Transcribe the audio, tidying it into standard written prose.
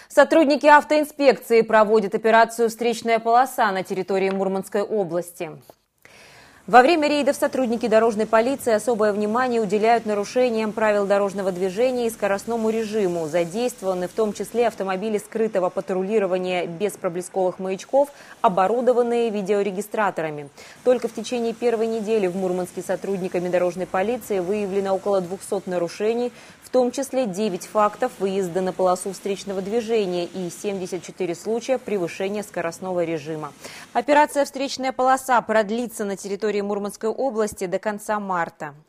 Сотрудники автоинспекции проводят операцию «Встречная полоса» на территории Мурманской области. Во время рейдов сотрудники дорожной полиции особое внимание уделяют нарушениям правил дорожного движения и скоростному режиму. Задействованы в том числе автомобили скрытого патрулирования без проблесковых маячков, оборудованные видеорегистраторами. Только в течение первой недели в Мурманске сотрудниками дорожной полиции выявлено около 200 нарушений, в том числе 9 фактов выезда на полосу встречного движения и 74 случая превышения скоростного режима. Операция «Встречная полоса» продлится на территории Мурманской области до конца марта.